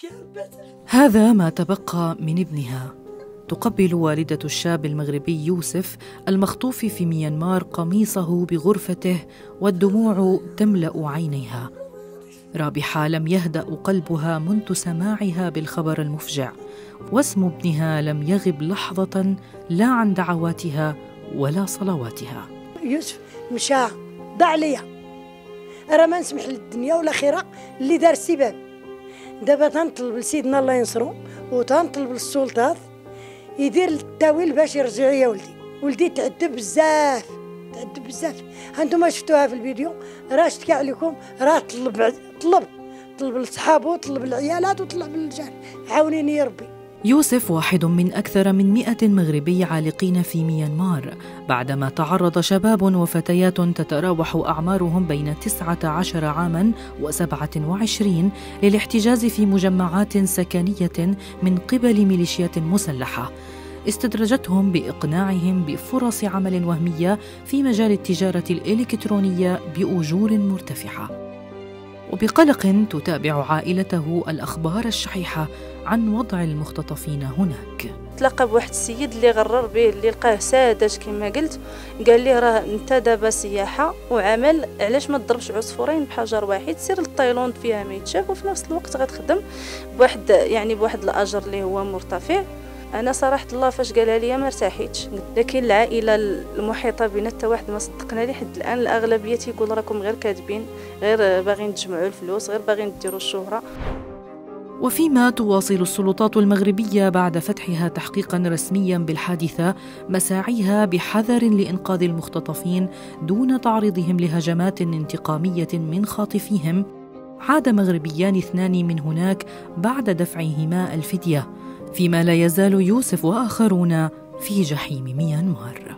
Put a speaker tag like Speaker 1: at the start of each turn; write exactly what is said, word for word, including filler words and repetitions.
Speaker 1: هذا ما تبقى من ابنها. تقبل والدة الشاب المغربي يوسف المخطوف في ميانمار قميصه بغرفته والدموع تملأ عينيها. رابحة لم يهدأ قلبها منذ سماعها بالخبر المفجع، واسم ابنها لم يغب لحظة لا عن دعواتها ولا صلواتها.
Speaker 2: يوسف مشى ضاع ليا، راه ما نسمح للدنيا والآخرة اللي دار السباب. دابا تنطلب لسيدنا الله ينصرو وتنطلب للسلطات يدير التاويل باش يرجع يا ولدي. ولدي تعذب بزاف تعذب بزاف، هانتوما شفتوها في الفيديو، راه اشتكى عليكم، راه طلب طلب طلب لصحابو، طلب العيالات وطلب للرجال، عاونيني يا ربي.
Speaker 1: يوسف واحد من أكثر من مئة مغربي عالقين في ميانمار بعدما تعرض شباب وفتيات تتراوح أعمارهم بين تسعة عشر عاماً وسبعة وعشرين للاحتجاز في مجمعات سكنية من قبل ميليشيات مسلحة استدرجتهم بإقناعهم بفرص عمل وهمية في مجال التجارة الإلكترونية بأجور مرتفعة. وبقلق تتابع عائلته الأخبار الشحيحة عن وضع المختطفين هناك.
Speaker 3: تلاقى بواحد السيد اللي غرر به، اللي لقاه سادج كما قلت، قال لي راه انت دابا سياحه وعمل، علاش ما تضربش عصفورين بحجر واحد، سير للتايلاند فيها ما يتشاف وفي نفس الوقت غتخدم بواحد يعني بواحد الاجر اللي هو مرتفع. انا صراحه الله فاش قالها لي ما ارتاحيتش، لكن العائله المحيطه بنا حتى واحد ما صدقنا لي حد الان. الاغلبيه تيقول راكم غير كاذبين، غير باغيين تجمعوا الفلوس، غير باغيين ديروا الشهره.
Speaker 1: وفيما تواصل السلطات المغربية بعد فتحها تحقيقاً رسمياً بالحادثة مساعيها بحذر لإنقاذ المختطفين دون تعريضهم لهجمات انتقامية من خاطفيهم، عاد مغربيان اثنان من هناك بعد دفعهما الفدية، فيما لا يزال يوسف وآخرون في جحيم ميانمار.